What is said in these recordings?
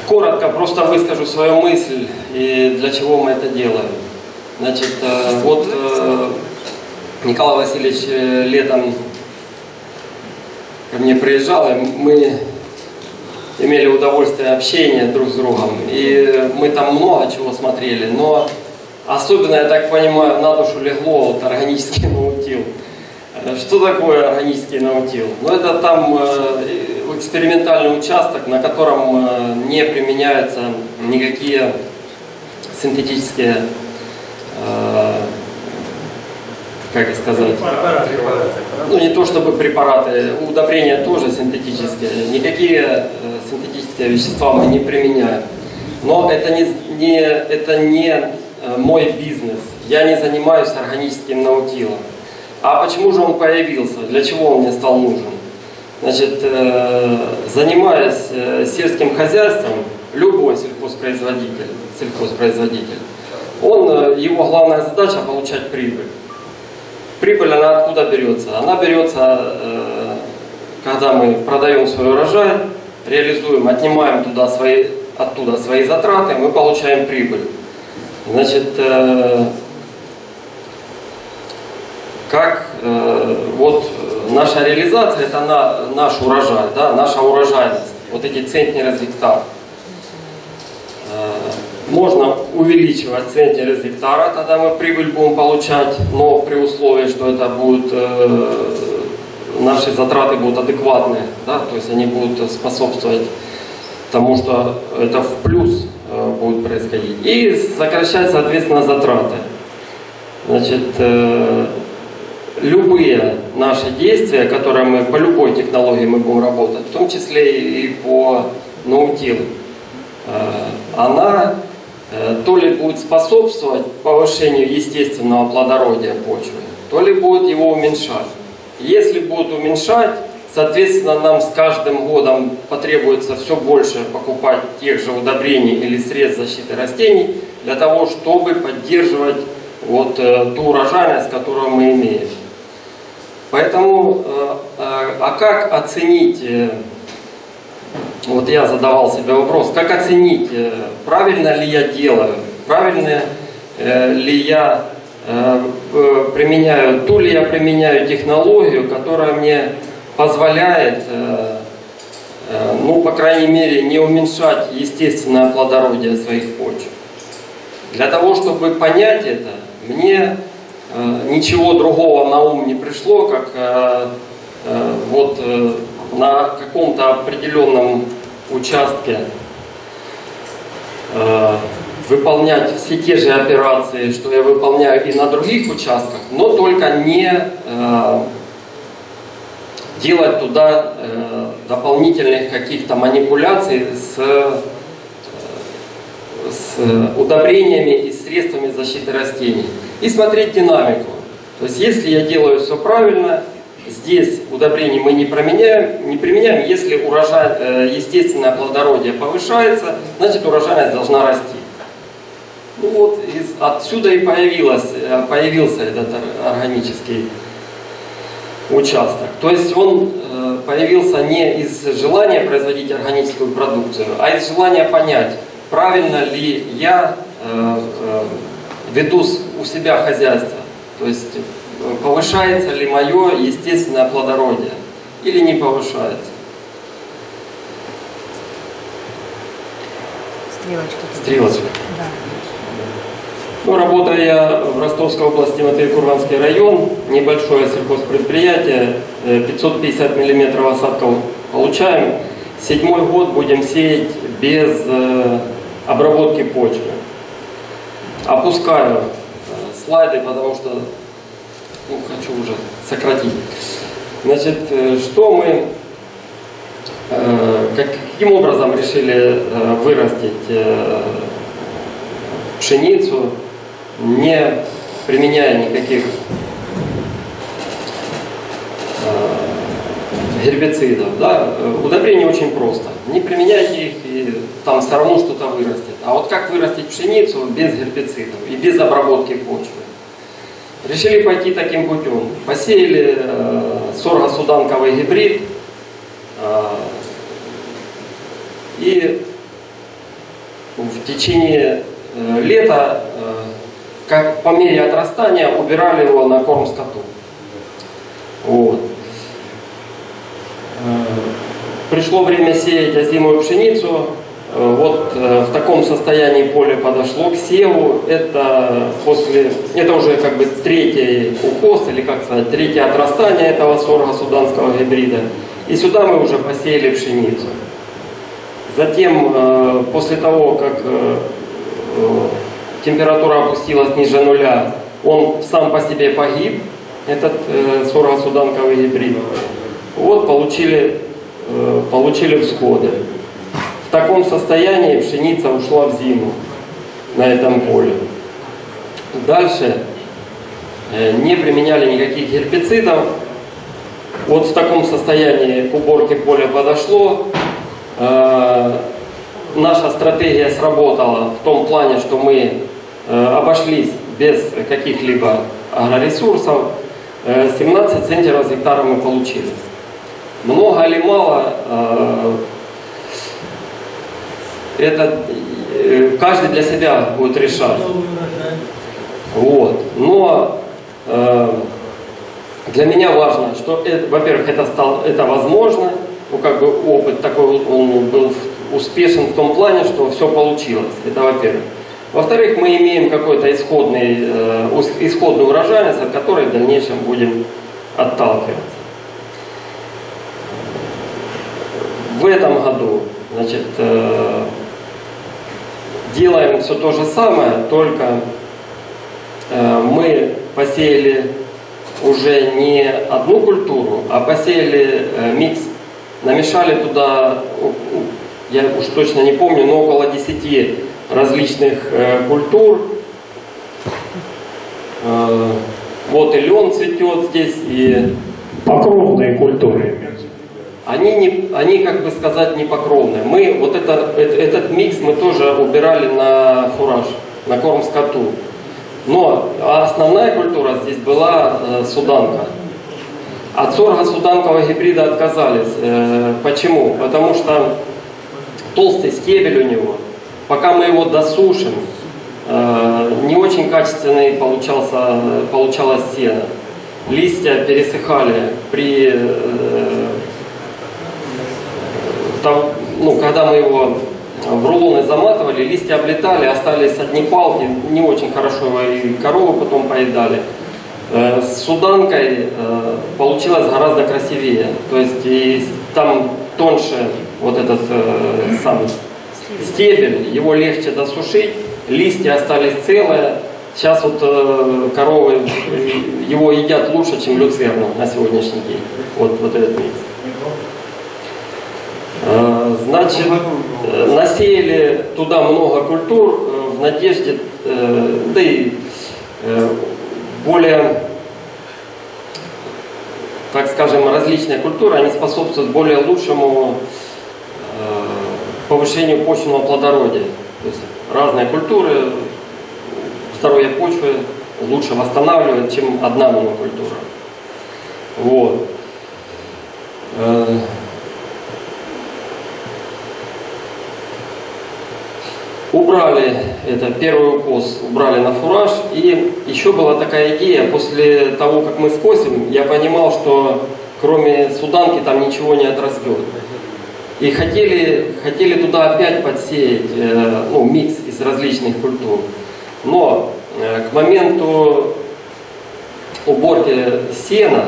Коротко просто выскажу свою мысль и для чего мы это делаем. Значит, вот Николай Васильевич летом ко мне приезжал, и мы имели удовольствие общения друг с другом. И мы там много чего смотрели, но особенно, я так понимаю, на душу легло вот органический наутил. Что такое органический наутил? Ну, это там экспериментальный участок, на котором не применяются никакие синтетические, как сказать, ну не то чтобы препараты, удобрения тоже синтетические, никакие синтетические вещества мы не применяем. Но это не мой бизнес, я не занимаюсь органическим наутилом. А почему же он появился? Для чего он мне стал нужен? Значит, занимаясь сельским хозяйством, любой сельхозпроизводитель, его главная задача – получать прибыль. Прибыль, она откуда берется? Она берется, когда мы продаем свой урожай, реализуем, отнимаем оттуда свои затраты, мы получаем прибыль. Значит, вот наша реализация – это наш урожай, да, наша урожайность, вот эти центнеры с гектара. Можно увеличивать центнеры с гектара, тогда мы прибыль будем получать, но при условии, что это будет, наши затраты будут адекватные, да, то есть они будут способствовать тому, что это в плюс будет происходить. И сокращать, соответственно, затраты. Значит, любые наши действия, которые мы по любой технологии мы будем работать, в том числе и по наутилу, она то ли будет способствовать повышению естественного плодородия почвы, то ли будет его уменьшать. Если будет уменьшать, соответственно, нам с каждым годом потребуется все больше покупать тех же удобрений или средств защиты растений для того, чтобы поддерживать вот ту урожайность, которую мы имеем. Поэтому, как оценить, вот я задавал себе вопрос, как оценить, правильно ли я делаю, правильно ли я применяю, ту ли я применяю технологию, которая мне позволяет, ну, по крайней мере, не уменьшать естественное плодородие своих почв. Для того, чтобы понять это, мне ничего другого на ум не пришло, как вот на каком-то определенном участке выполнять все те же операции, что я выполняю и на других участках, но только не делать туда дополнительных каких-то манипуляций с удобрениями и средствами защиты растений. И смотреть динамику. То есть, если я делаю все правильно, здесь удобрений мы не применяем. Если естественное плодородие повышается, значит урожайность должна расти. Ну вот, отсюда и появился этот органический участок. То есть он появился не из желания производить органическую продукцию, а из желания понять, правильно ли я веду у себя хозяйство. То есть повышается ли мое естественное плодородие или не повышается. Стрелочка. Да. Ну, работаю я в Ростовской области, Матвей-Курганский район, небольшое сельхозпредприятие, 550 мм осадков получаем. 7-й год будем сеять без обработки почвы. Опускаю слайды, потому что хочу уже сократить. Значит, что мы, каким образом решили вырастить пшеницу, не применяя никаких гербицидов. Да? Удобрение очень просто. Не применяйте их, и там все равно что-то вырастет. А вот как вырастить пшеницу без гербицидов и без обработки почвы? Решили пойти таким путем. Посеяли сорго-суданковый гибрид и в течение лета, как по мере отрастания, убирали его на корм скоту. Вот. Пришло время сеять озимую пшеницу. Вот в таком состоянии поле подошло к севу. Это уже как бы третий укос, или как сказать, третье отрастание этого сорга суданского гибрида. И сюда мы уже посеяли пшеницу. Затем, после того, как температура опустилась ниже нуля, он сам по себе погиб, этот сорго-суданковый гибрид. Вот получили всходы. В таком состоянии пшеница ушла в зиму на этом поле. Дальше не применяли никаких гербицидов. Вот в таком состоянии к уборке поля подошло. Наша стратегия сработала в том плане, что мы обошлись без каких-либо агроресурсов. 17 центнеров с гектара мы получили. Много или мало, это каждый для себя будет решать. Вот. Но для меня важно, что, во-первых, это возможно, ну, как бы опыт такой, он был успешен в том плане, что все получилось. Это во-первых. Во-вторых, мы имеем какой-то исходную урожайность, от которой в дальнейшем будем отталкиваться. В этом году, значит, делаем все то же самое, только мы посеяли уже не одну культуру, а посеяли микс. Намешали туда, я уж точно не помню, но около 10 различных культур. Вот и лен цветет здесь, и покровные культуры. Они, как бы сказать, не покровные. Мы вот этот микс мы тоже убирали на фураж, на корм скоту. Но основная культура здесь была суданка. От сорга суданкового гибрида отказались. Почему? Потому что толстый стебель у него, пока мы его досушим, не очень качественный получалось сено. Листья пересыхали когда мы его в рулоны заматывали, листья облетали, остались одни палки, не очень хорошо его и коровы потом поедали. С суданкой получилось гораздо красивее, то есть и там тоньше вот этот сам стебель, его легче досушить, листья остались целые. Сейчас вот коровы его едят лучше, чем люцерну на сегодняшний день. Вот этот микс. Значит, насеяли туда много культур в надежде, да и более, так скажем, различные культуры, они способствуют более лучшему повышению почвенного плодородия. То есть разные культуры здоровье почвы лучше восстанавливают, чем одна монокультура. Вот. Убрали, это первый укос, убрали на фураж. И еще была такая идея, после того, как мы скосим, я понимал, что кроме суданки там ничего не отрастет. И хотели туда опять подсеять микс из различных культур. Но к моменту уборки сена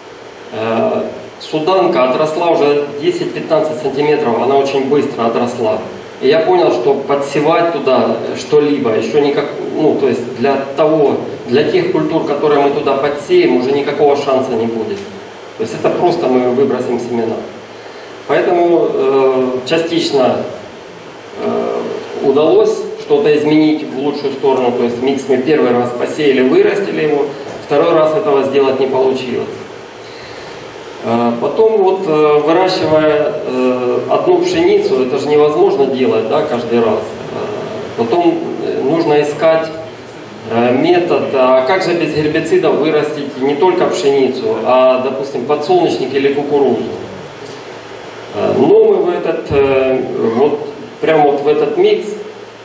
суданка отросла уже 10-15 сантиметров, она очень быстро отросла. И я понял, что подсевать туда что-либо еще никак, то есть для тех культур, которые мы туда подсеем, уже никакого шанса не будет. То есть это просто мы выбросим семена. Поэтому частично удалось что-то изменить в лучшую сторону. То есть микс мы первый раз посеяли, вырастили его, второй раз этого сделать не получилось. Потом вот выращивая одну пшеницу, это же невозможно делать, да, каждый раз. Потом нужно искать метод, а как же без гербицидов вырастить не только пшеницу, а, допустим, подсолнечник или кукурузу. Но мы прямо в этот микс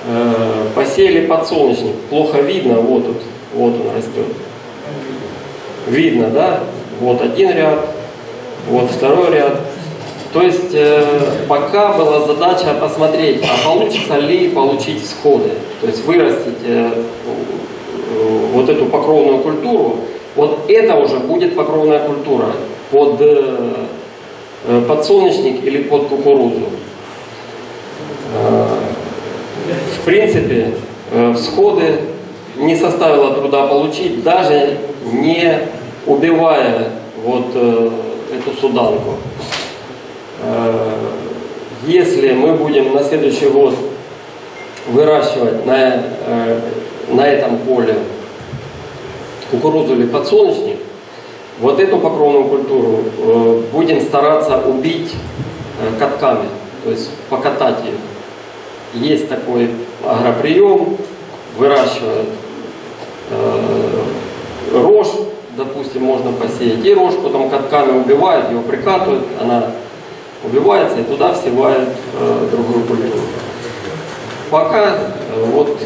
посеяли подсолнечник, плохо видно, вот он растет. Видно, да? Вот один ряд, вот второй ряд. То есть пока была задача посмотреть, а получится ли получить всходы, то есть вырастить вот эту покровную культуру. Вот это уже будет покровная культура под подсолнечник или под кукурузу. В принципе, всходы не составило труда получить, даже не убивая вот эту суданку. Если мы будем на следующий год выращивать на этом поле кукурузу или подсолнечник, вот эту покровную культуру будем стараться убить катками, то есть покатать ее. Есть такой агроприем, выращивают рожь, допустим, можно посеять, и рожь потом катками убивают, ее прикатывают, она убивается и туда всевают другую культуру. Пока вот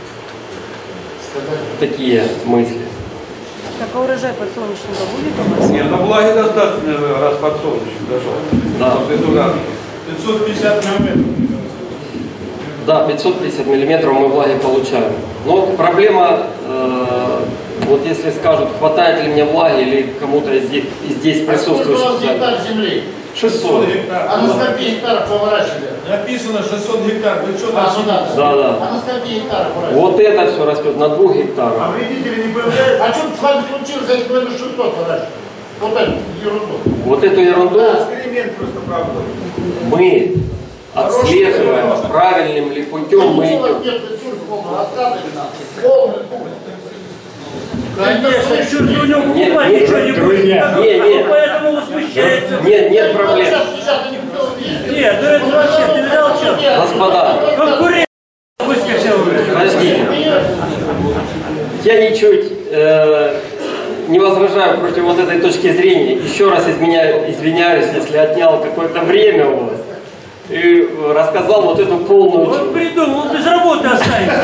такие мысли. Так, а урожай подсолнечника будет у вас? Нет, на влаге достаточно, раз подсолнечник дошел. Да. 550 миллиметров. Да, 550 миллиметров мы влаги получаем. Но проблема, вот если скажут, хватает ли мне влаги, или кому-то из здесь присутствующих. Сколько у вас гектар земли? 600. гектаров. А на скольки гектаров поворачивали? Написано 600 гектар. Вы что А, ну да. Да. А на скольки гектаров поворачивали? Вот это все растет на 2 гектарах. А вредители не появляются? А что с вами случилось, если вы на 600 поворачивали? Вот эту ерунду. Вот эту ерунду Эксперимент просто проводит. мы отслеживаем, правильным ли путем мы идем. Конечно, что у него Нет, покупать нет, ничего не друзья. будет. Нет. Поэтому возмущается. Нет проблем. Нет, ну это вообще, ты видал что? Господа, Конкурент выскочил. подождите. Я ничуть не возражаю против вот этой точки зрения. Еще раз извиняюсь, если отнял какое-то время у вас и рассказал вот эту полную Он чушь. придумал, он без работы останется.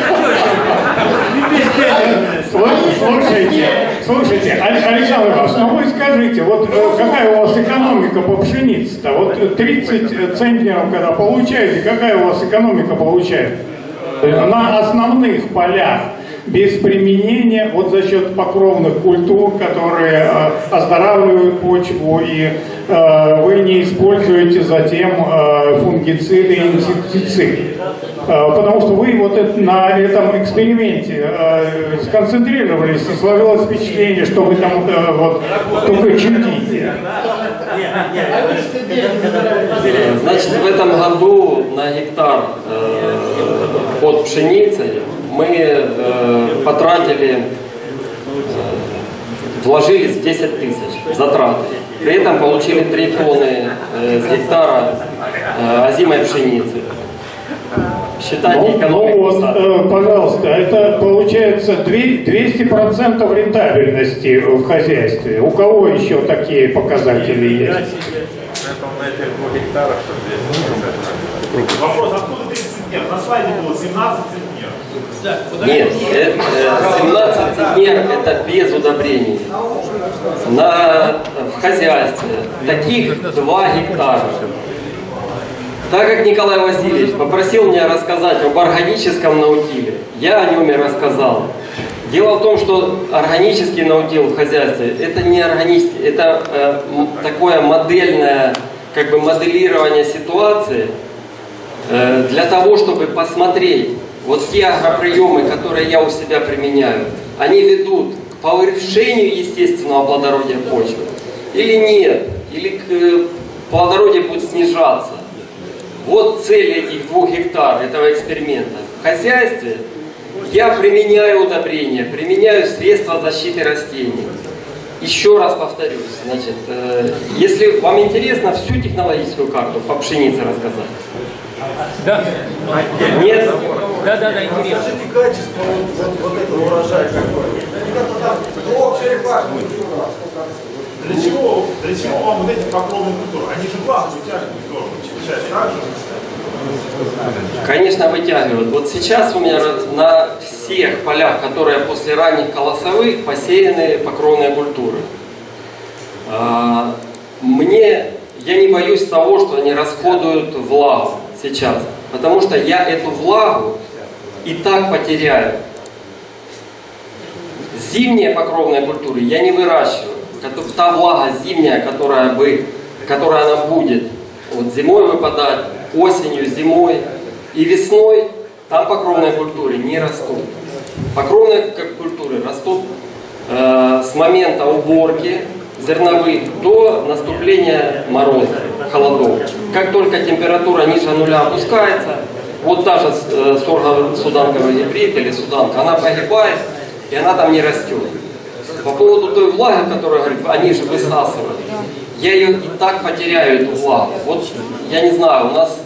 Слушайте, Александр Иванович, ну вы скажите, вот какая у вас экономика по пшенице-то? Вот 30 центнеров, когда получаете, какая у вас экономика получается? На основных полях, без применения, вот за счет покровных культур, которые оздоравливают почву, и вы не используете затем фунгициды и инсектициды. Потому что вы вот на этом эксперименте сконцентрировались, и сложилось впечатление, что вы там вот только чудите. Значит, в этом году на гектар под пшеницей мы потратили, вложились в 10 тысяч затраты. При этом получили 3 тонны с гектара озимой пшеницы. Считайте экономику. Вот, пожалуйста, это получается 200% рентабельности в хозяйстве. У кого еще такие показатели есть? На этих 2 гектарах, Вопрос, откуда 30 центнеров? На слайде было 17 центнеров. Нет, 17 центнеров это без удобрений. В хозяйстве таких 2 гектара. Так как Николай Васильевич попросил меня рассказать об органическом наутиле, я о нем и рассказал. Дело в том, что органический наутил в хозяйстве это не органический, это такое модельное, как бы моделирование ситуации для того, чтобы посмотреть, вот те агроприемы, которые я у себя применяю, они ведут к повышению естественного плодородия почвы или нет, или плодородие будет снижаться. Вот цель этих 2 гектар этого эксперимента. В хозяйстве я применяю удобрения, применяю средства защиты растений. Еще раз повторюсь, значит, если вам интересно всю технологическую карту по пшенице рассказать. Да. Нет? Да, интересно. качество вот этого урожая какое? Общий факт. Для чего вам вот эти покровные культуры? Они же влагу вытягивают тоже, часть так же. Конечно, вытягивают. Вот сейчас у меня на всех полях, которые после ранних колосовых, посеяны покровные культуры. Я не боюсь того, что они расходуют влагу сейчас, потому что я эту влагу и так потеряю. Зимние покровные культуры я не выращиваю. Та влага зимняя, которая она будет вот зимой выпадать, осенью, зимой и весной, там покровные культуры не растут. Покровные культуры растут с момента уборки зерновых до наступления мороза, холодов. Как только температура ниже нуля опускается, вот та же сурго-суданковый гибрид или суданка, она погибает, и она там не растет. По поводу той влаги, которую, говорит, они же высасывают, я ее и так потеряю, эту влагу. Вот, я не знаю, у нас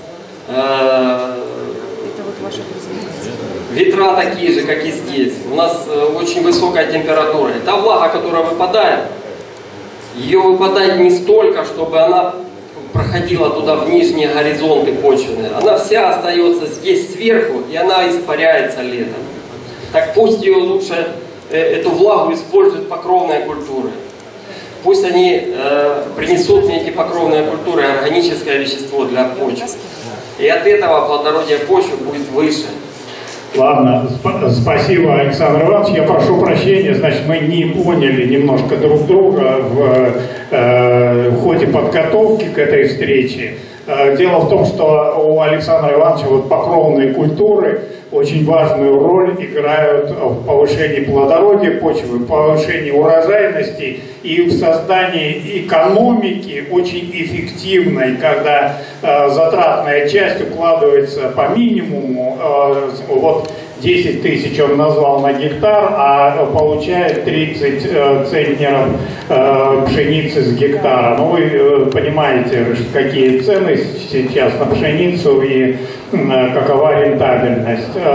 ветра такие же, как и здесь. У нас очень высокая температура. И та влага, которая выпадает, ее выпадает не столько, чтобы она проходила туда в нижние горизонты почвенные. Она вся остается здесь сверху, и она испаряется летом. Так пусть ее лучше, эту влагу используют покровные культуры. Пусть они принесут мне эти покровные культуры органическое вещество для почвы. И от этого плодородие почвы будет выше. Ладно, спасибо, Александр Иванович. Я прошу прощения, значит, мы не поняли немножко друг друга в ходе подготовки к этой встрече. Дело в том, что у Александра Ивановича вот покровные культуры очень важную роль играют в повышении плодородия почвы, в повышении урожайности и в создании экономики очень эффективной, когда затратная часть укладывается по минимуму. Вот 10 тысяч он назвал на гектар, а получает 30 центнеров пшеницы с гектара. Ну, вы понимаете, какие цены сейчас на пшеницу и какова рентабельность.